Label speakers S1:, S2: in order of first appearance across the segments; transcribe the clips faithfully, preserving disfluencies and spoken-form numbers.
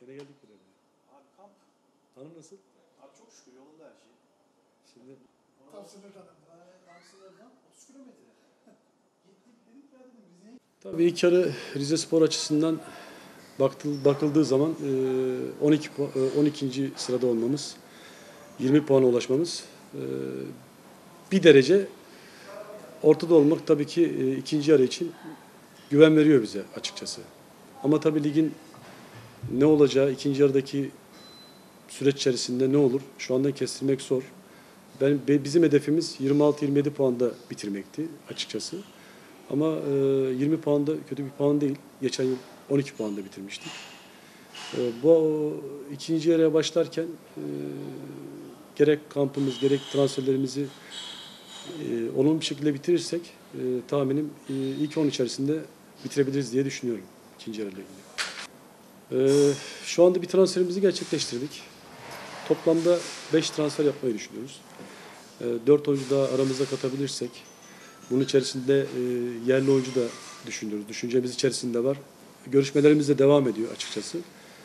S1: Gene geldik buraya.
S2: Abi kamp.
S1: Hanım nasıl?
S2: Abi çok şükür yolunda her şey.
S1: Şimdi
S2: Tam sınırdan. Tam sınırdan otuz kilometre. Gittik dedik ya dedim Rize'ye.
S1: tabii ilk yarı Rizespor açısından baktı- bakıldığı zaman e, on iki pu- e, on ikinci sırada olmamız, yirmi puana ulaşmamız e, bir derece ortada olmak tabii ki e, ikinci yarı için güven veriyor bize açıkçası. Ama tabii ligin ne olacağı, ikinci yarıdaki süreç içerisinde ne olur şu anda kestirmek zor. Ben be- bizim hedefimiz yirmi altı yirmi yedi puanda bitirmekti açıkçası. Ama e, yirmi puan da kötü bir puan değil. Geçen yıl on iki puanda bitirmiştik. E, bu ikinci yarıya başlarken e, gerek kampımız gerek transferlerimizi e, olumlu bir şekilde bitirirsek e, tahminim e, ilk on içerisinde bitirebiliriz diye düşünüyorum ikinci yarıyla ilgili. E, şu anda bir transferimizi gerçekleştirdik. Toplamda beş transfer yapmayı düşünüyoruz. dört oyuncu daha aramıza katabilirsek, bunun içerisinde e, yerli oyuncu da düşünüyoruz. Düşüncemiz içerisinde var. Görüşmelerimiz de devam ediyor açıkçası.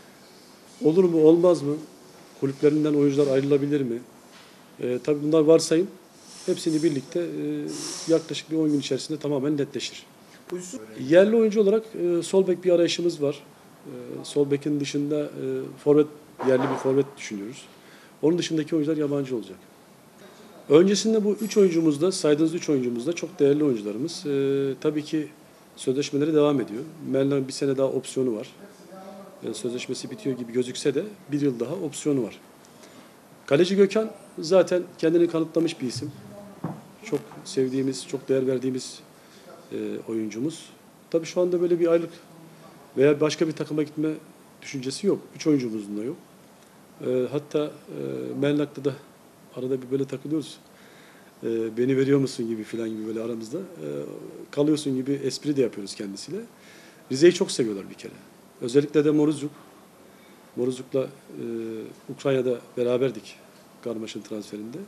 S1: Olur mu, olmaz mı? Kulüplerinden oyuncular ayrılabilir mi? E, tabii bunlar varsayım. Hepsini birlikte e, yaklaşık bir on gün içerisinde tamamen netleşir. Yerli oyuncu olarak e, sol bek bir arayışımız var. E, sol bekin dışında e, forvet, yerli bir forvet düşünüyoruz. Onun dışındaki oyuncular yabancı olacak. Öncesinde bu üç oyuncumuzda, saydığınız üç oyuncumuzda çok değerli oyuncularımız. Ee, tabii ki sözleşmeleri devam ediyor. Merlin'in bir sene daha opsiyonu var. Ee, sözleşmesi bitiyor gibi gözükse de bir yıl daha opsiyonu var. Kaleci Gökhan zaten kendini kanıtlamış bir isim. Çok sevdiğimiz, çok değer verdiğimiz e, oyuncumuz. Tabii şu anda böyle bir aylık veya başka bir takıma gitme düşüncesi yok. Üç oyuncumuzun da yok. E, hatta e, Merlin'le da arada bir böyle takılıyoruz. Ee, beni veriyor musun gibi filan gibi böyle aramızda. Ee, kalıyorsun gibi espri de yapıyoruz kendisiyle. Rize'yi çok seviyorlar bir kere. Özellikle de Moruzcuk. Moruzcuk'la e, Ukrayna'da beraberdik Garmaş'ın transferinde.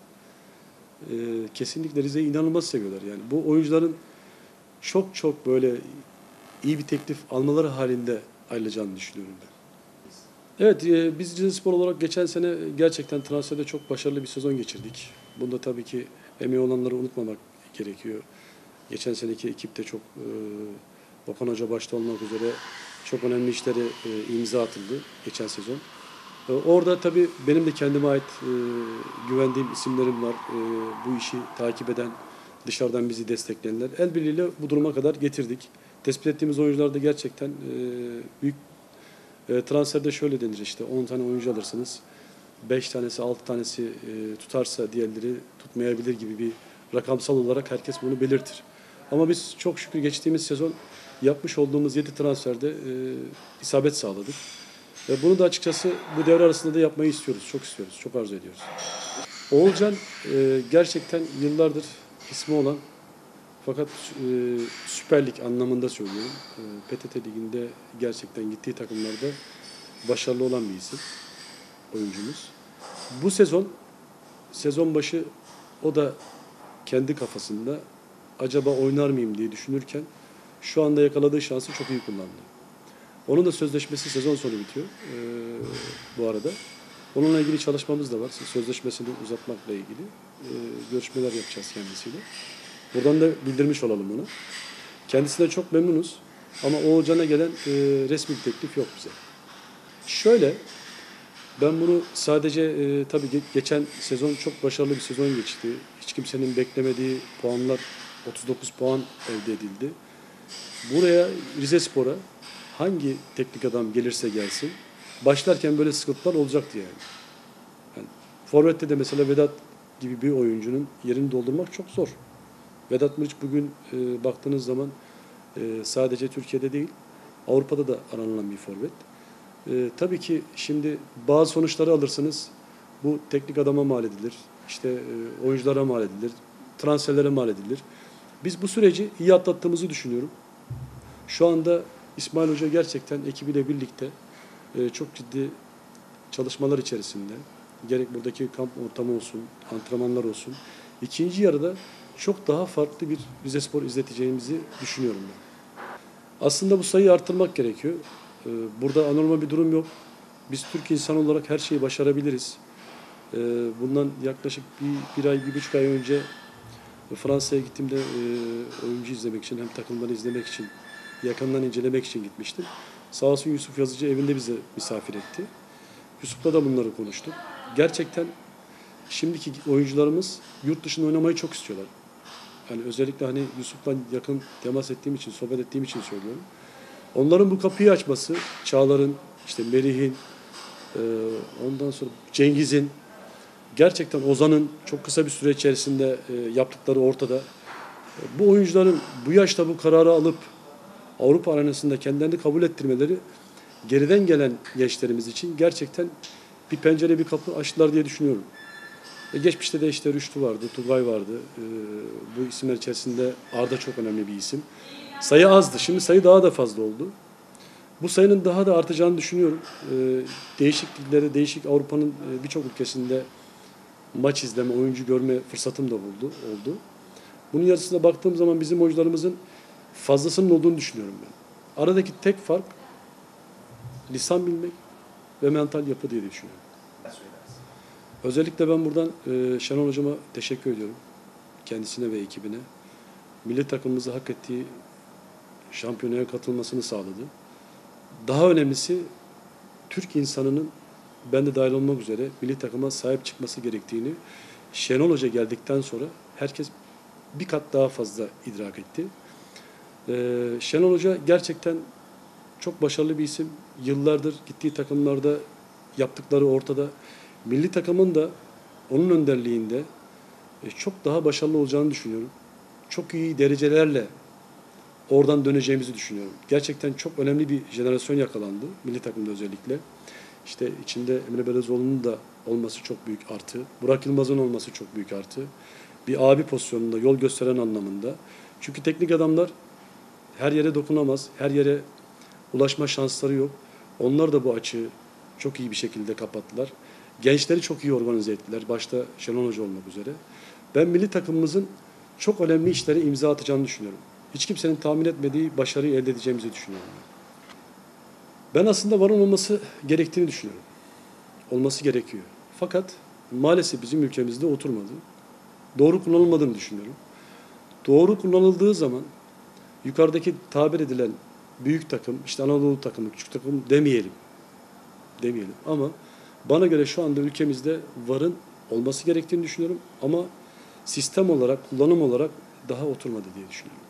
S1: E, kesinlikle Rize'yi inanılmaz seviyorlar. Yani bu oyuncuların çok çok böyle iyi bir teklif almaları halinde ayrılacağını düşünüyorum ben. Evet, e, biz Rizespor olarak geçen sene gerçekten transferde çok başarılı bir sezon geçirdik. Bunda tabii ki emeği olanları unutmamak gerekiyor. Geçen seneki ekipte çok, e, Okan Hoca başta olmak üzere çok önemli işleri e, imza atıldı geçen sezon. E, orada tabii benim de kendime ait e, güvendiğim isimlerim var. E, bu işi takip eden, dışarıdan bizi destekleyenler. El birliğiyle bu duruma kadar getirdik. Tespit ettiğimiz oyuncular da gerçekten e, büyük. E, transferde şöyle denir işte on tane oyuncu alırsınız. beş tanesi altı tanesi e, tutarsa diğerleri tutmayabilir gibi bir rakamsal olarak herkes bunu belirtir. Ama biz çok şükür geçtiğimiz sezon yapmış olduğumuz yedi transferde e, isabet sağladık. Ve bunu da açıkçası bu devre arasında da yapmayı istiyoruz. Çok istiyoruz. Çok arzu ediyoruz. Oğulcan e, gerçekten yıllardır ismi olan fakat e, Süper Lig anlamında söylüyorum. E, P T T Ligi'nde gerçekten gittiği takımlarda başarılı olan bir isim oyuncumuz. Bu sezon sezon başı o da kendi kafasında acaba oynar mıyım diye düşünürken şu anda yakaladığı şansı çok iyi kullandı. Onun da sözleşmesi sezon sonu bitiyor e, bu arada. Onunla ilgili çalışmamız da var. Sözleşmesini uzatmakla ilgili e, görüşmeler yapacağız kendisiyle. Buradan da bildirmiş olalım onu. Kendisinden çok memnunuz. Ama Oğulcan'a gelen e, resmi bir teklif yok bize. Şöyle, ben bunu sadece e, tabii ge- geçen sezon çok başarılı bir sezon geçti. Hiç kimsenin beklemediği puanlar, otuz dokuz puan elde edildi. Buraya Rizespor'a hangi teknik adam gelirse gelsin, başlarken böyle sıkıntılar olacaktı yani. Yani Forvet'te de mesela Vedat gibi bir oyuncunun yerini doldurmak çok zor. Vedat Muriç bugün e, baktığınız zaman e, sadece Türkiye'de değil, Avrupa'da da aranılan bir forvet. E, tabii ki şimdi bazı sonuçları alırsınız. Bu teknik adama mal edilir, işte e, oyunculara mal edilir, transferlere mal edilir. Biz bu süreci iyi atlattığımızı düşünüyorum. Şu anda İsmail Hoca gerçekten ekibiyle birlikte e, çok ciddi çalışmalar içerisinde. Gerek buradaki kamp ortamı olsun, antrenmanlar olsun. İkinci yarıda çok daha farklı bir Rizespor izleteceğimizi düşünüyorum ben. Aslında bu sayıyı artırmak gerekiyor. Burada anormal bir durum yok. Biz Türk insan olarak her şeyi başarabiliriz. Ee, bundan yaklaşık bir, bir ay, bir buçuk ay önce Fransa'ya gittiğimde e, oyuncu izlemek için hem takımları izlemek için yakından incelemek için gitmiştim. Sağ olsun Yusuf Yazıcı evinde bize misafir etti. Yusuf'la da bunları konuştuk. Gerçekten şimdiki oyuncularımız yurt dışında oynamayı çok istiyorlar. Yani özellikle hani Yusuf'la yakın temas ettiğim için, sohbet ettiğim için söylüyorum. Onların bu kapıyı açması, Çağlar'ın, işte Melih'in, e, ondan sonra Cengiz'in, gerçekten Ozan'ın çok kısa bir süre içerisinde e, yaptıkları ortada. E, bu oyuncuların bu yaşta bu kararı alıp Avrupa arenasında kendilerini kabul ettirmeleri geriden gelen gençlerimiz için gerçekten bir pencere, bir kapı açtılar diye düşünüyorum. E, geçmişte de işte Rüştü vardı, Tugay vardı. E, bu isimler içerisinde Arda çok önemli bir isim. Sayı azdı, şimdi sayı daha da fazla oldu. Bu sayının daha da artacağını düşünüyorum. E, değişik liglere, değişik Avrupa'nın e, birçok ülkesinde maç izleme, oyuncu görme fırsatım da buldu, oldu. Bunun yarısına baktığım zaman bizim oyuncularımızın fazlasının olduğunu düşünüyorum ben. Aradaki tek fark lisan bilmek ve mental yapı diye düşünüyorum. Özellikle ben buradan e, Şenol Hocama teşekkür ediyorum. Kendisine ve ekibine. Milli takımımızı hak ettiği şampiyonaya katılmasını sağladı. Daha önemlisi Türk insanının, ben de dahil olmak üzere, milli takıma sahip çıkması gerektiğini Şenol Hoca geldikten sonra herkes bir kat daha fazla idrak etti. Ee, Şenol Hoca gerçekten çok başarılı bir isim. Yıllardır gittiği takımlarda yaptıkları ortada. Milli takımın da onun önderliğinde e, çok daha başarılı olacağını düşünüyorum. Çok iyi derecelerle oradan döneceğimizi düşünüyorum. Gerçekten çok önemli bir jenerasyon yakalandı. Milli takımda özellikle. İşte içinde Emre Belezoğlu'nun da olması çok büyük artı. Burak Yılmaz'ın olması çok büyük artı. Bir abi pozisyonunda, yol gösteren anlamında. Çünkü teknik adamlar her yere dokunamaz, her yere ulaşma şansları yok. Onlar da bu açığı çok iyi bir şekilde kapattılar. Gençleri çok iyi organize ettiler, başta Şenol Hoca olmak üzere. Ben milli takımımızın çok önemli işlere imza atacağını düşünüyorum. Hiç kimsenin tahmin etmediği başarıyı elde edeceğimizi düşünüyorum. Ben aslında varın olması gerektiğini düşünüyorum. Olması gerekiyor. Fakat maalesef bizim ülkemizde oturmadı. Doğru kullanılmadığını düşünüyorum. Doğru kullanıldığı zaman yukarıdaki tabir edilen büyük takım, işte Anadolu takımı, küçük takım demeyelim. Demeyelim ama bana göre şu anda ülkemizde varın olması gerektiğini düşünüyorum ama sistem olarak, kullanım olarak daha oturmadı diye düşünüyorum.